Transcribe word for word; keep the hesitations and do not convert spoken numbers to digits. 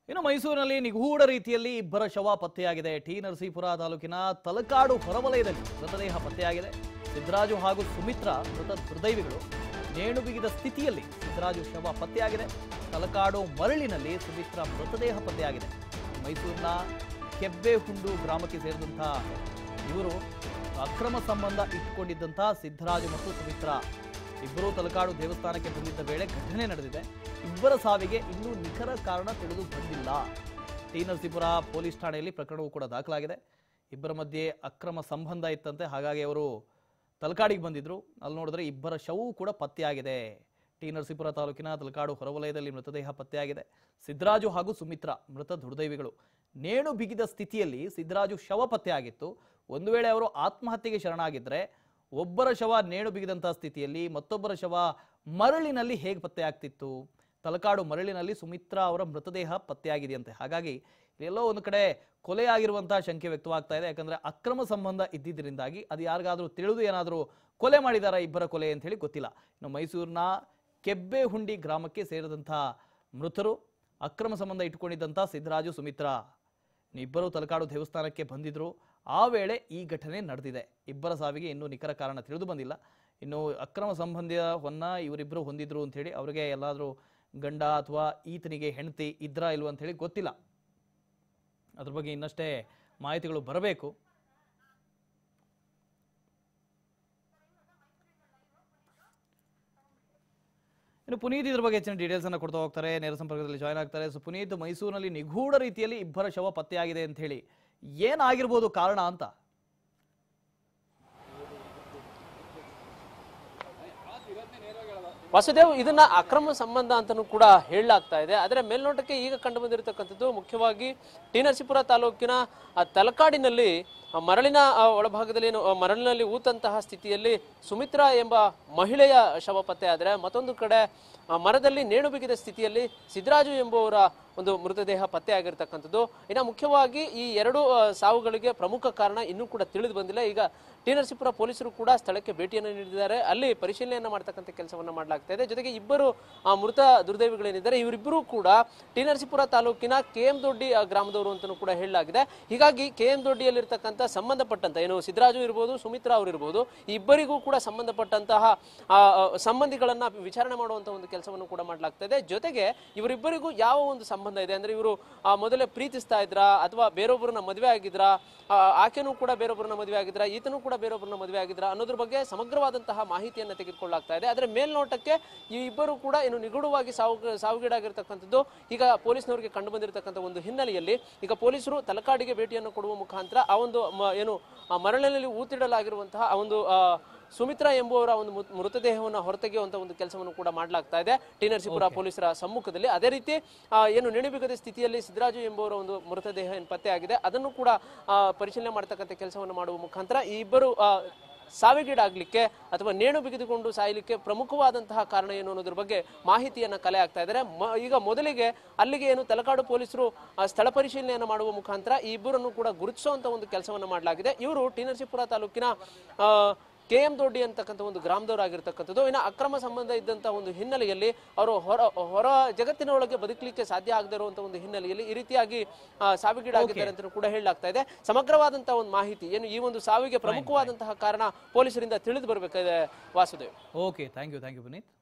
ಇನ್ನು ಮೈಸೂರಿನಲ್ಲಿ ನಿಗೂಢ ರೀತಿಯಲ್ಲಿ ಇಬ್ಬರ ಶವ ಪತ್ತೆಯಾಗಿದೆ. ಟಿ ನರಸೀಪುರ ತಾಲೂಕಿನ ತಲಕಾಡು ಹೊರವಲಯದಲ್ಲಿ ಮೃತದೇಹ ಪತ್ತೆಯಾಗಿದೆ. ಸಿದ್ದರಾಜು ಹಾಗೂ ಸುಮಿತ್ರಾ ಮೃತ ದುರ್ದೈವಿಗಳು. ನೇಣು ಬಿಗಿದ ಸ್ಥಿತಿಯಲ್ಲಿ ಸಿದ್ದರಾಜು ಶವ ಪತ್ತೆಯಾಗಿದೆ. ತಲಕಾಡು ಮರಳಿನಲ್ಲಿ ಸುಮಿತ್ರಾ ಮೃತದೇಹ ಪತ್ತೆಯಾಗಿದೆ. ಮೈಸೂರಿನ ಕೆಬ್ಬೆಹುಂಡು ಗ್ರಾಮಕ್ಕೆ ಸೇರಿದಂತಹ ಇವರು ಅಕ್ರಮ ಸಂಬಂಧ ಇಟ್ಟುಕೊಂಡಿದ್ದಂತಹ ಸಿದ್ದರಾಜು ಮತ್ತು ಸುಮಿತ್ರಾ ಇಬ್ಬರು ತಲಕಾಡು ದೇವಸ್ಥಾನಕ್ಕೆ ಬಂದಿದ್ದ ವೇಳೆ ಘಟನೆ ನಡೆದಿದೆ. ಇಬ್ಬರ ಸಾವಿಗೆ ಇನ್ನೂ ನಿಖರ ಕಾರಣ ತಿಳಿದು ಬಂದಿಲ್ಲ. ಟಿ ನರಸೀಪುರ ಪೊಲೀಸ್ ಠಾಣೆಯಲ್ಲಿ ಪ್ರಕರಣವೂ ಕೂಡ ದಾಖಲಾಗಿದೆ. ಇಬ್ಬರ ಮಧ್ಯೆ ಅಕ್ರಮ ಸಂಬಂಧ ಇತ್ತಂತೆ, ಹಾಗಾಗಿ ಅವರು ತಲಕಾಡಿಗೆ ಬಂದಿದ್ರು. ಅಲ್ಲಿ ನೋಡಿದ್ರೆ ಇಬ್ಬರ ಶವೂ ಕೂಡ ಪತ್ತೆಯಾಗಿದೆ. ಟಿ ನರಸೀಪುರ ತಾಲೂಕಿನ ತಲಕಾಡು ಹೊರವಲಯದಲ್ಲಿ ಮೃತದೇಹ ಪತ್ತೆಯಾಗಿದೆ. ಸಿದ್ದರಾಜು ಹಾಗೂ ಸುಮಿತ್ರಾ ಮೃತ ದುರ್ದೈವಿಗಳು. ನೇಣು ಬಿಗಿದ ಸ್ಥಿತಿಯಲ್ಲಿ ಸಿದ್ದರಾಜು ಶವ ಪತ್ತೆಯಾಗಿತ್ತು. ಒಂದು ವೇಳೆ ಅವರು ಆತ್ಮಹತ್ಯೆಗೆ ಶರಣಾಗಿದ್ರೆ ಒಬ್ಬರ ಶವ ನೇಣು ಬಿಗಿದಂತಹ ಸ್ಥಿತಿಯಲ್ಲಿ ಮತ್ತೊಬ್ಬರ ಶವ ಮರಳಿನಲ್ಲಿ ಹೇಗೆ ಪತ್ತೆಯಾಗ್ತಿತ್ತು? ತಲಕಾಡು ಮರಳಿನಲ್ಲಿ ಸುಮಿತ್ರಾ ಅವರ ಮೃತದೇಹ ಪತ್ತೆಯಾಗಿದೆಯಂತೆ. ಹಾಗಾಗಿ ಎಲ್ಲೋ ಒಂದು ಕಡೆ ಕೊಲೆಯಾಗಿರುವಂತಹ ಶಂಕೆ ವ್ಯಕ್ತವಾಗ್ತಾ ಇದೆ. ಯಾಕಂದ್ರೆ ಅಕ್ರಮ ಸಂಬಂಧ ಇದ್ದಿದ್ದರಿಂದಾಗಿ ಅದು ಯಾರಿಗಾದ್ರೂ ತಿಳಿದು ಏನಾದರೂ ಕೊಲೆ ಮಾಡಿದಾರ ಇಬ್ಬರ ಕೊಲೆ ಅಂತ ಹೇಳಿ ಗೊತ್ತಿಲ್ಲ. ಇನ್ನು ಮೈಸೂರಿನ ಕೆಬ್ಬೆಹುಂಡಿ ಗ್ರಾಮಕ್ಕೆ ಸೇರಿದಂತಹ ಮೃತರು ಅಕ್ರಮ ಸಂಬಂಧ ಇಟ್ಟುಕೊಂಡಿದ್ದಂತಹ ಸಿದ್ದರಾಜು ಸುಮಿತ್ರಾ ಇಬ್ಬರು ತಲಕಾಡು ದೇವಸ್ಥಾನಕ್ಕೆ ಬಂದಿದ್ರು. ಆ ವೇಳೆ ಈ ಘಟನೆ ನಡೆದಿದೆ. ಇಬ್ಬರ ಸಾವಿಗೆ ಇನ್ನೂ ನಿಖರ ಕಾರಣ ತಿಳಿದು ಬಂದಿಲ್ಲ. ಇನ್ನು ಅಕ್ರಮ ಸಂಬಂಧವನ್ನ ಇವರಿಬ್ಬರು ಹೊಂದಿದ್ರು ಅಂತ ಹೇಳಿ ಅವರಿಗೆ ಎಲ್ಲಾದರೂ ಗಂಡ ಅಥವಾ ಈತನಿಗೆ ಹೆಂಡತಿ ಇದ್ರಾ ಇಲ್ವ ಅಂತ ಹೇಳಿ ಗೊತ್ತಿಲ್ಲ. ಅದ್ರ ಬಗ್ಗೆ ಇನ್ನಷ್ಟೇ ಮಾಹಿತಿಗಳು ಬರಬೇಕು. ಇನ್ನು ಪುನೀತ್ ಇದ್ರ ಬಗ್ಗೆ ಹೆಚ್ಚಿನ ಡೀಟೇಲ್ಸ್ ಅನ್ನು ಕೊಡ್ತಾ ಹೋಗ್ತಾರೆ, ನೇರ ಸಂಪರ್ಕದಲ್ಲಿ ಜಾಯ್ನ್ ಆಗ್ತಾರೆ. ಸೊ ಪುನೀತ್, ಮೈಸೂರಿನಲ್ಲಿ ನಿಗೂಢ ರೀತಿಯಲ್ಲಿ ಇಬ್ಬರ ಶವ ಪತ್ತೆಯಾಗಿದೆ ಅಂತ ಹೇಳಿ ಏನಾಗಿರ್ಬೋದು ಕಾರಣ ಅಂತ? ವಾಸುದೇವ್, ಇದನ್ನ ಅಕ್ರಮ ಸಂಬಂಧ ಅಂತಾನೂ ಕೂಡ ಹೇಳಲಾಗ್ತಾ ಇದೆ. ಆದರೆ ಮೇಲ್ನೋಟಕ್ಕೆ ಈಗ ಕಂಡು ಬಂದಿರತಕ್ಕಂಥದ್ದು ಮುಖ್ಯವಾಗಿ ಟಿ ನರಸೀಪುರ ತಾಲೂಕಿನ ತಲಕಾಡಿನಲ್ಲಿ ಮರಳಿನ ಒಳಭಾಗದಲ್ಲಿ ಮರಳಿನಲ್ಲಿ ಊತಂತಹ ಸ್ಥಿತಿಯಲ್ಲಿ ಸುಮಿತ್ರಾ ಎಂಬ ಮಹಿಳೆಯ ಶವ ಪತ್ತೆ ಆದರೆ, ಮತ್ತೊಂದು ಕಡೆ ಮರದಲ್ಲಿ ನೇಣು ಬಿಗಿದ ಸ್ಥಿತಿಯಲ್ಲಿ ಸಿದ್ದರಾಜು ಎಂಬುವರ ಒಂದು ಮೃತದೇಹ ಪತ್ತೆ ಆಗಿರ್ತಕ್ಕಂಥದ್ದು. ಇನ್ನು ಮುಖ್ಯವಾಗಿ ಈ ಎರಡು ಸಾವುಗಳಿಗೆ ಪ್ರಮುಖ ಕಾರಣ ಇನ್ನೂ ಕೂಡ ತಿಳಿದು ಬಂದಿಲ್ಲ. ಈಗ ಟಿ ನರಸೀಪುರ ಪೊಲೀಸರು ಕೂಡ ಸ್ಥಳಕ್ಕೆ ಭೇಟಿಯನ್ನು ನೀಡಿದ್ದಾರೆ. ಅಲ್ಲಿ ಪರಿಶೀಲನೆಯನ್ನು ಮಾಡ್ತಕ್ಕಂಥ ಕೆಲಸವನ್ನು ಮಾಡಲಾಗ್ತಾ ಇದೆ. ಜೊತೆಗೆ ಇಬ್ಬರು ಮೃತ ದುರ್ದೈವಿಗಳೇನಿದ್ದಾರೆ ಇವರಿಬ್ಬರೂ ಕೂಡ ಟಿ ನರಸೀಪುರ ತಾಲೂಕಿನ ಕೆ ಎಂ ದೊಡ್ಡಿ ಗ್ರಾಮದವರು ಅಂತಲೂ ಕೂಡ ಹೇಳಲಾಗಿದೆ. ಹೀಗಾಗಿ ಕೆ ಎಂ ದೊಡ್ಡಿಯಲ್ಲಿರ್ತಕ್ಕಂಥ ಸಂಬಂಧಪಟ್ಟಂತ ಏನು ಸಿದ್ದರಾಜು ಇರ್ಬೋದು, ಸುಮಿತ್ರಾ ಅವರು ಇರ್ಬೋದು, ಇಬ್ಬರಿಗೂ ಕೂಡ ಸಂಬಂಧಪಟ್ಟಂತಹ ಸಂಬಂಧಿಗಳನ್ನ ವಿಚಾರಣೆ ಮಾಡುವಂತ ಒಂದು ಕೆಲಸವನ್ನು ಕೂಡ ಮಾಡಲಾಗ್ತಾ ಇದೆ. ಜೊತೆಗೆ ಇವರಿಬ್ಬರಿಗೂ ಯಾವ ಒಂದು ಸಂಬಂಧ ಇದೆ ಅಂದ್ರೆ, ಇವರು ಮೊದಲೇ ಪ್ರೀತಿಸ್ತಾ ಇದ್ರಾ ಅಥವಾ ಬೇರೊಬ್ಬರನ್ನ ಮದುವೆ ಆಗಿದ್ರಾ, ಆಕೆನೂ ಕೂಡ ಬೇರೊಬ್ಬರನ್ನ ಮದುವೆ ಆಗಿದ್ರಾ, ಈತನೂ ಕೂಡ ಬೇರೊಬ್ಬರನ್ನ ಮದುವೆ ಆಗಿದ್ರಾ ಅನ್ನೋದ್ರ ಬಗ್ಗೆ ಸಮಗ್ರವಾದಂತಹ ಮಾಹಿತಿಯನ್ನು ತೆಗೆದುಕೊಳ್ಳಲಾಗ್ತಾ ಇದೆ. ಆದ್ರೆ ಮೇಲ್ನೋಟಕ್ಕೆ ಈ ಇಬ್ಬರು ಕೂಡ ಏನು ನಿಗೂಢವಾಗಿ ಸಾವು ಸಾವಿಗೀಡಾಗಿರ್ತಕ್ಕಂಥದ್ದು ಈಗ ಪೊಲೀಸ್ನವರಿಗೆ ಕಂಡು ಬಂದಿರತಕ್ಕಂಥ ಒಂದು ಹಿನ್ನೆಲೆಯಲ್ಲಿ ಈಗ ಪೊಲೀಸರು ತಲಕಾಡಿಗೆ ಭೇಟಿಯನ್ನು ಕೊಡುವ ಮುಖಾಂತರ ಆ ಒಂದು ಏನು ಮರಳಿನಲ್ಲಿ ಊತಿಡಲಾಗಿರುವಂತಹ ಆ ಒಂದು ಸುಮಿತ್ರಾ ಎಂಬುವರ ಒಂದು ಮೃತದೇಹವನ್ನು ಹೊರತೆಗೆಯುವಂತ ಒಂದು ಕೆಲಸವನ್ನು ಕೂಡ ಮಾಡಲಾಗ್ತಾ ಇದೆ ಟಿ ನರಸೀಪುರ ಪೊಲೀಸರ ಸಮ್ಮುಖದಲ್ಲಿ. ಅದೇ ರೀತಿ ಏನು ನೇಣುಬಿಗದ ಸ್ಥಿತಿಯಲ್ಲಿ ಸಿದ್ದರಾಜು ಎಂಬುವರ ಒಂದು ಮೃತದೇಹ ಏನು ಪತ್ತೆ ಆಗಿದೆ ಅದನ್ನು ಕೂಡ ಪರಿಶೀಲನೆ ಮಾಡತಕ್ಕಂಥ ಕೆಲಸವನ್ನು ಮಾಡುವ ಮುಖಾಂತರ ಈ ಇಬ್ಬರು ಸಾವಿಗೀಡಾಗ್ಲಿಕ್ಕೆ ಅಥವಾ ನೇಣು ಬಿಗಿದುಕೊಂಡು ಸಾಯಲಿಕ್ಕೆ ಪ್ರಮುಖವಾದಂತಹ ಕಾರಣ ಏನು ಅನ್ನೋದ್ರ ಬಗ್ಗೆ ಮಾಹಿತಿಯನ್ನ ಕಲೆ ಆಗ್ತಾ ಇದ್ದಾರೆ. ಈಗ ಮೊದಲಿಗೆ ಅಲ್ಲಿಗೆ ಏನು ತಲಕಾಡು ಪೊಲೀಸರು ಸ್ಥಳ ಪರಿಶೀಲನೆಯನ್ನು ಮಾಡುವ ಮುಖಾಂತರ ಈ ಇಬ್ಬರನ್ನು ಕೂಡ ಗುರುತಿಸುವಂತ ಒಂದು ಕೆಲಸವನ್ನು ಮಾಡಲಾಗಿದೆ. ಇವರು ಟಿ ನರಸೀಪುರ ತಾಲೂಕಿನ ಕೆ ಎಂ ದೊಡ್ಡಿ ಅಂತಕ್ಕಂಥ ಒಂದು ಗ್ರಾಮದವರಾಗಿರ್ತಕ್ಕಂಥದ್ದು. ಇನ್ನು ಅಕ್ರಮ ಸಂಬಂಧ ಇದ್ದಂತಹ ಒಂದು ಹಿನ್ನೆಲೆಯಲ್ಲಿ ಅವರು ಹೊರ ಹೊರ ಜಗತ್ತಿನೊಳಗೆ ಬದುಕಲಿಕ್ಕೆ ಸಾಧ್ಯ ಆಗದೆ ಇರುವಂತಹ ಒಂದು ಹಿನ್ನೆಲೆಯಲ್ಲಿ ಈ ರೀತಿಯಾಗಿ ಸಾವಿಗೀಡಾಗಿದ್ದಾರೆ ಅಂತ ಕೂಡ ಹೇಳಲಾಗ್ತಾ ಇದೆ. ಸಮಗ್ರವಾದಂತಹ ಒಂದು ಮಾಹಿತಿ ಏನು ಈ ಒಂದು ಸಾವಿಗೆ ಪ್ರಮುಖವಾದಂತಹ ಕಾರಣ ಪೊಲೀಸರಿಂದ ತಿಳಿದು ಬರಬೇಕಾಗಿದೆ Vasudev. Okay, thank you thank you Puneeth.